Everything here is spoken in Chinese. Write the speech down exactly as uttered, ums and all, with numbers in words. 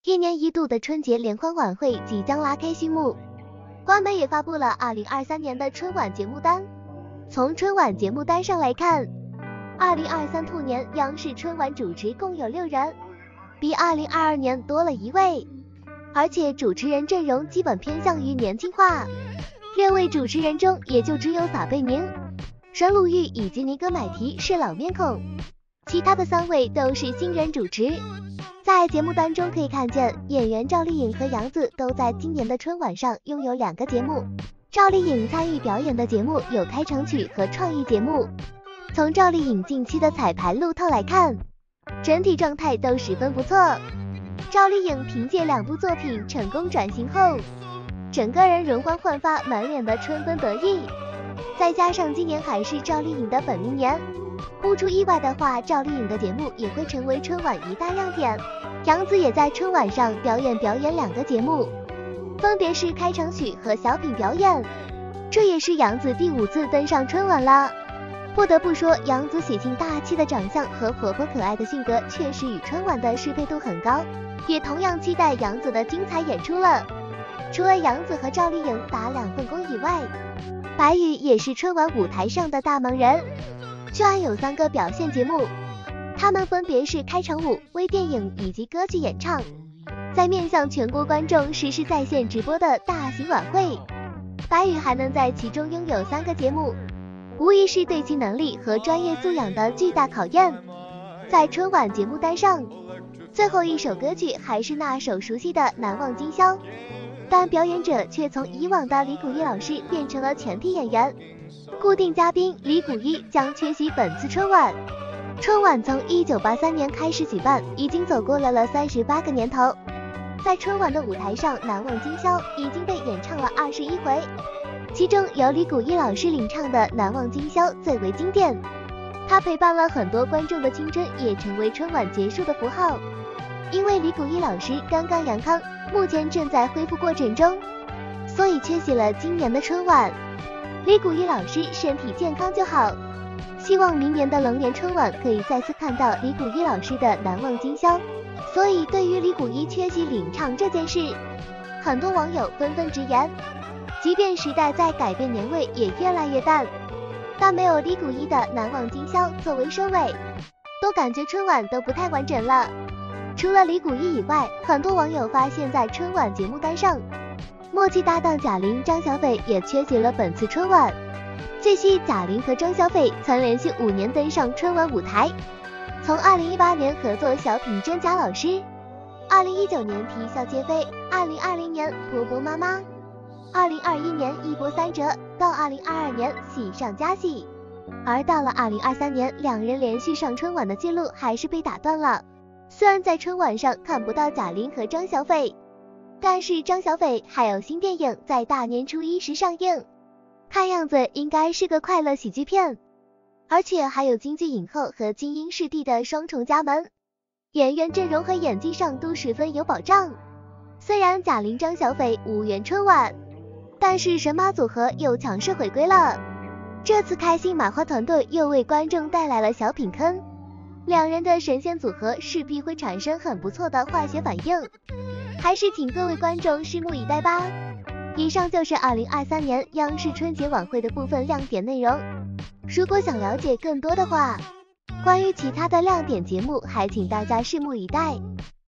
一年一度的春节联欢晚会即将拉开序幕，官媒也发布了二零二三年的春晚节目单。从春晚节目单上来看，二零二三兔年央视春晚主持共有六人，比二零二二年多了一位，而且主持人阵容基本偏向于年轻化。六位主持人中，也就只有撒贝宁、沈鲁豫以及尼格买提是老面孔，其他的三位都是新人主持。在节目单中可以看见，演员赵丽颖和杨紫都在今年的春晚上拥有两个节目。赵丽颖参与表演的节目有开场曲和创意节目。从赵丽颖近期的彩排路透来看，整体状态都十分不错。赵丽颖凭借两部作品成功转型后，整个人容光焕发，满脸的春风得意。再加上今年还是赵丽颖的本命年，不出意外的话，赵丽颖的节目也会成为春晚一大亮点。杨紫也在春晚上表演表演两个节目，分别是开场曲和小品表演。这也是杨紫第五次登上春晚了。不得不说，杨紫喜庆大气的长相和活泼可爱的性格确实与春晚的适配度很高，也同样期待杨紫的精彩演出了。除了杨紫和赵丽颖打两份工以外，白宇也是春晚舞台上的大忙人，居然有三个表现节目，他们分别是开场舞、微电影以及歌剧演唱，在面向全国观众实时在线直播的大型晚会，白宇还能在其中拥有三个节目，无疑是对其能力和专业素养的巨大考验。在春晚节目单上，最后一首歌曲还是那首熟悉的《难忘今宵》，但表演者却从以往的李谷一老师变成了全体演员。固定嘉宾李谷一将缺席本次春晚。春晚从一九八三年开始举办，已经走过了了三十八个年头。在春晚的舞台上，《难忘今宵》已经被演唱了二十一回，其中由李谷一老师领唱的《难忘今宵》最为经典。他陪伴了很多观众的青春，也成为春晚结束的符号。因为李谷一老师刚刚阳康，目前正在恢复过程中，所以缺席了今年的春晚。李谷一老师身体健康就好，希望明年的龙年春晚可以再次看到李谷一老师的《难忘今宵》。所以对于李谷一缺席领唱这件事，很多网友纷纷直言，即便时代在改变，年味也越来越淡，但没有李谷一的《难忘今宵》作为收尾，都感觉春晚都不太完整了。除了李谷一以外，很多网友发现在春晚节目单上，默契搭档贾玲、张小斐也缺席了本次春晚。据悉，贾玲和张小斐曾连续五年登上春晚舞台，从二零一八年合作小品真假老师，二零一九年啼笑皆非，二零二零年婆婆妈妈，二零二一年一波三折，到二零二二年喜上加喜。而到了二零二三年，两人连续上春晚的记录还是被打断了。虽然在春晚上看不到贾玲和张小斐，但是张小斐还有新电影在大年初一时上映，看样子应该是个快乐喜剧片，而且还有京剧影后和金鹰视帝的双重加盟，演员阵容和演技上都十分有保障。虽然贾玲、张小斐无缘春晚，但是神马组合又强势回归了。这次开心麻花团队又为观众带来了小品坑，两人的神仙组合势必会产生很不错的化学反应，还是请各位观众拭目以待吧。以上就是二零二三年央视春节晚会的部分亮点内容。如果想了解更多的话，关于其他的亮点节目，还请大家拭目以待。